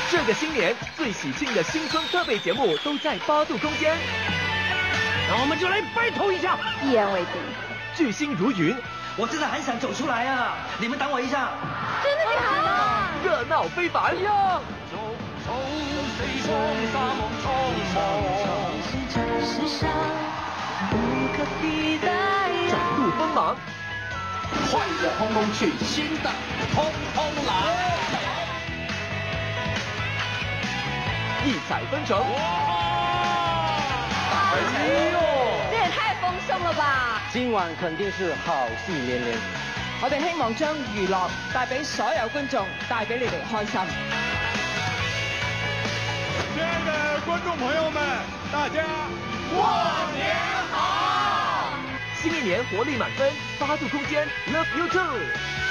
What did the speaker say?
这个新年最喜庆的新春特备节目都在8度空间， 那我们就来 battle 一下， 一言为定。 巨星如云， 我真的很想走出来啊！你们等我一下。 真的假的？ 热闹非凡，展露锋芒， 快乐轰轰去，新的轰轰来！ 异彩纷呈。 哎呦， 这也太丰盛了吧！ 今晚肯定是好戏连连。 我哋希望將娛樂帶俾所有觀眾，帶俾你哋開心。 亲爱的观众朋友们，大家过年好！ 新一年活力满分，8度空间 Love You Too。